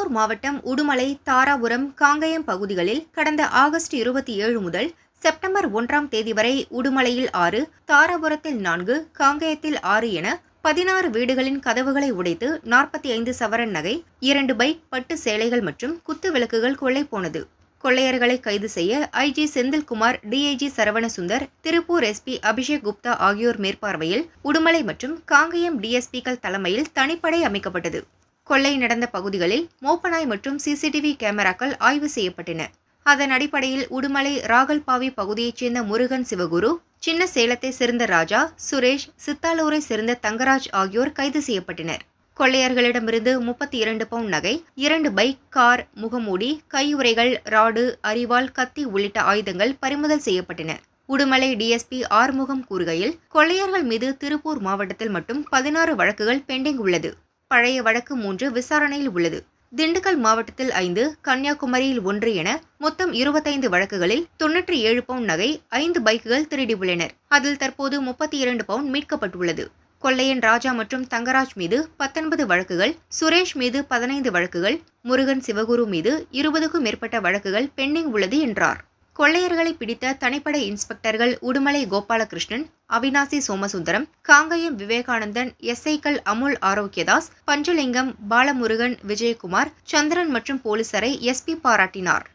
திருப்பூர் மாவட்டம் உடுமலை, தாராபுரம், காங்கயம் பகுதிகளில் கடந்த ஆகஸ்ட் 27 முதல் செப்டம்பர் 1ஆம் தேதி வரை உடுமலையில் 6, தாராபுரத்தில் 4, காங்கயத்தில் 6 என 16 வீடுகளின் கதவுகளை உடைத்து 45 சவரன் நகை, 2 பைக், பட்டு சேலைகள் மற்றும் குத்து விளக்குகள் கொள்ளை போனது. கொள்ளையர்களை கைது செய்ய IG Senthilkumar, DIG Saravanasundar, Tiruppur SP Abhishek Gupta ஆகியோர் மேற்பார்வையில் உடுமலை மற்றும் காங்கயம் டிஎஸ்பிக்கள் தலைமையில் தனிப்படை அமைக்கப்பட்டது. கொள்ளை நடந்த பகுதிகளில் மோப்பநாய் மற்றும் சிசிடிவி கேமராக்கள் ஆய்வு செய்யப்பட்டன. அதன் அடிப்படையில் உடுமலை ராகல்பாவி பகுதியைச் சேர்ந்த முருகன் சிவகுரு, சின்ன சேலத்தை சேர்ந்த ராஜா, சுரேஷ், சித்தாலூரை சேர்ந்த தங்கராஜ் ஆகியோர் கைது செய்யப்பட்டனர். கொள்ளையர்களிடமிருந்து 32 பவுண்ட் நகை, 2 பைக், கார், முகமூடி, கையுறைகள், ராடு, அரிவாள், கத்தி உள்ளிட்ட ஆயுதங்கள் பறிமுதல் செய்யப்பட்டன. உடுமலை டிஎஸ்பி ஆறுமுகம் கூறுகையில், கொள்ளையர்கள் மீது திருப்பூர் மாவட்டத்தில் மட்டும் 16 வழக்குகள் பெண்டிங் உள்ளது. பழைய வழக்கு 3 விசாரணையில் உள்ளது. திண்டுக்கல் மாவட்டத்தில் 5, கன்னியாகுமரியில் 1 என மொத்தம் 25 வழக்குகளில் 97 பவுண்ட் நகை, 5 பைக்குகள் திருடி உள்ளனர். அதில் தற்போது 32 பவுண்ட் மீட்கப்பட்டுள்ளது. கொள்ளையன் ராஜா மற்றும் தங்கராஜ் மீது 19 வழக்குகள், சுரேஷ் மீது 15 வழக்குகள், முருகன் சிவகுரு மீது 20க்கும் மேற்பட்ட வழக்குகள் பெண்டிங் உள்ளது என்றார். கொள்ளையர்களை பிடித்த தனிப்படை இன்ஸ்பெக்டர்கள் உடுமலை கோபாலகிருஷ்ணன், அவினாசி சோமசுந்தரம், காங்கயம் விவேகானந்தன், எஸ்ஐக்கள் அமுல் ஆரோக்கியதாஸ், பஞ்சலிங்கம், பாலமுருகன், விஜயகுமார், சந்திரன் மற்றும் போலீசாரை எஸ்பி பாராட்டினார்.